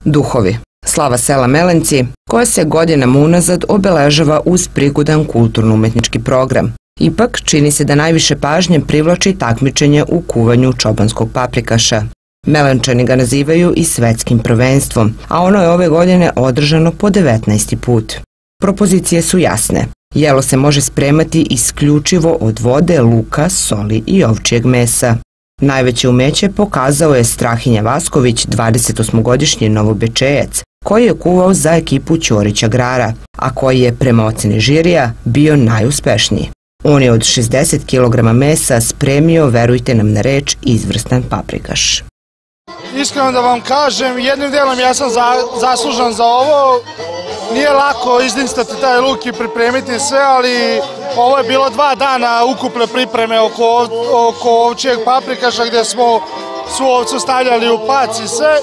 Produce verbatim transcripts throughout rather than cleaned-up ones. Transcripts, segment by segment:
Duhovi. Slava sela Melenci, koja se godinama unazad obeležava uz prigodan kulturno-umetnički program. Ipak, čini se da najviše pažnje privlači takmičenje u kuvanju čobanskog paprikaša. Melenčani ga nazivaju i svetskim prvenstvom, a ono je ove godine održano po devetnaesti put. Propozicije su jasne. Jelo se može spremati isključivo od vode, luka, soli i ovčjeg mesa. Najveće umeće pokazao je Strahinja Vasković, dvadesetosmogodišnji Novobečejac, koji je kuvao za ekipu Ćorić Agrara, a koji je, prema oceni žirija, bio najuspešniji. On je od šezdeset kilograma mesa spremio, verujte nam na reč, izvrstan paprikaš. Iskreno da vam kažem, jednim delom ja sam za, zaslužan za ovo. Nije lako izdinstati taj luk i pripremiti sve, ali ovo je bilo dva dana ukupne pripreme oko, oko ovčijeg paprikaša gdje smo svu ovcu stavljali u pac i sve.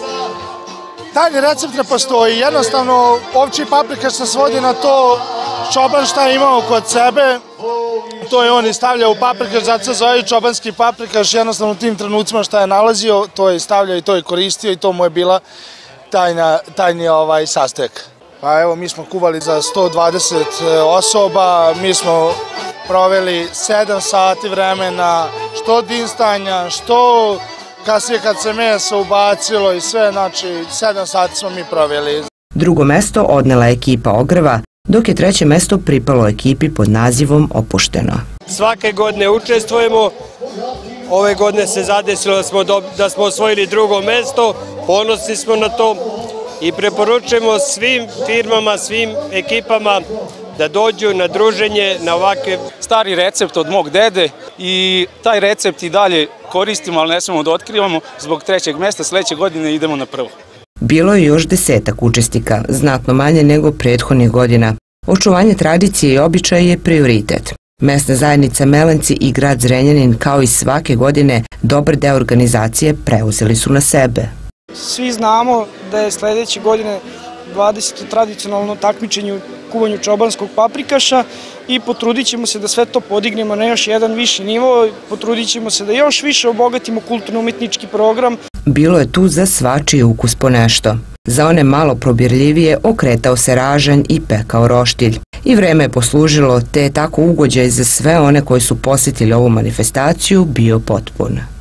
Tajni recept ne postoji, jednostavno ovčji paprikaš se svodi na to čoban šta je imao kod sebe, to je on i stavljao u paprikaš, zato se zove čobanski paprikaš, jednostavno u tim trenucima šta je nalazio, to je stavljao i to je koristio i to mu je bila tajna, tajni ovaj sastojak. Pa evo, mi smo kuvali za sto dvadeset osoba, mi smo proveli sedam sati vremena, što dinstanja, što kasnije kad se meso ubacilo i sve, znači sedam sati smo mi proveli. Drugo mesto odnela je ekipa Ogreva, dok je treće mesto pripalo ekipi pod nazivom Opušteno. Svake godine učestvujemo, ove godine se zadesilo da smo, do, da smo osvojili drugo mesto, ponosni smo na to i preporučujemo svim firmama, svim ekipama da dođu na druženje, na ovakve... Stari recept od mog dede i taj recept i dalje koristimo, ali ne smemo da otkrivamo. Zbog trećeg mesta sledeće godine idemo na prvo. Bilo je još desetak učesnika, znatno manje nego prethodnih godina. Očuvanje tradicije i običaja je prioritet. Mesna zajednica Melenci i grad Zrenjanin, kao i svake godine, dobar deo organizacije preuzeli su na sebe. Svi znamo da je sledeće godine dvadeseto tradicionalno takmičenje u kuvanju čobanskog paprikaša i potrudit ćemo se da sve to podignemo na još jedan viši nivo, potrudit ćemo se da još više obogatimo kulturno-umetnički program. Bilo je tu za svačiji ukus po nešto. Za one malo probirljivije okretao se ražanj i pekao roštilj. I vreme je poslužilo, te je tako ugođaj za sve one koji su posjetili ovu manifestaciju bio potpun.